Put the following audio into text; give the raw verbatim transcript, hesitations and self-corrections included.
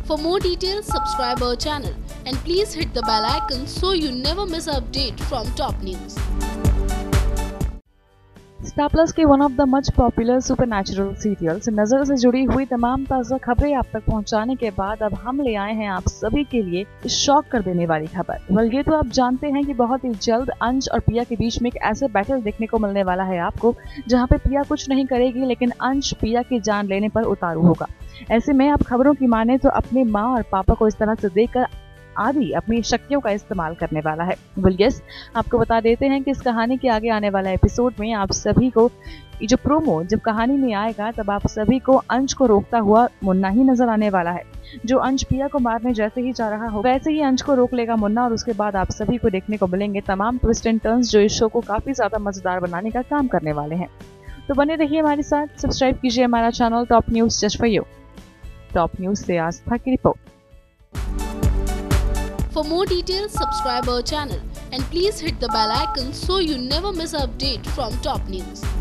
For more details, subscribe our channel and please hit the bell icon so you never miss an update from top news. Star Plus के one of the much popular supernatural serials Nazar से जुड़ी हुई तमाम ताज़ा खबरें आप तक पहुंचाने के बाद अब हम ले आए हैं आप सभी के लिए शॉक कर देने वाली खबर। वेल, ये तो आप जानते हैं कि बहुत ही जल्द अंश और पिया के बीच में एक ऐसा बैटल देखने को मिलने वाला है आपको, जहां पे पिया कुछ नहीं करेगी लेकिन अंश पिया की जान लेने पर उतारू होगा। ऐसे में आप खबरों की माने तो अपने माँ और पापा को इस तरह से देखकर आदि अपनी शक्तियों का इस्तेमाल करने वाला है। वेल यस, आपको बता देते हैं कि इस कहानी के आगे आने वाला एपिसोड में आप सभी को जो प्रोमो जब कहानी में आएगा तब आप सभी को अंश को रोकता हुआ मुन्ना ही नजर आने वाला है। जो अंश पिया को मारने जैसे ही जा रहा हो वैसे ही अंश को रोक लेगा मुन्ना, और उसके बाद आप सभी को देखने को मिलेंगे तमाम ट्विस्ट एंड टर्न्स जो इस शो को काफी ज्यादा मजेदार बनाने का काम करने वाले हैं। तो बने रहिए हमारे साथ, सब्सक्राइब कीजिए हमारा channel top news just for you. Top news से आस्था की रिपोर्ट। For more details, subscribe our channel and please hit the bell icon so you never miss an update from top news.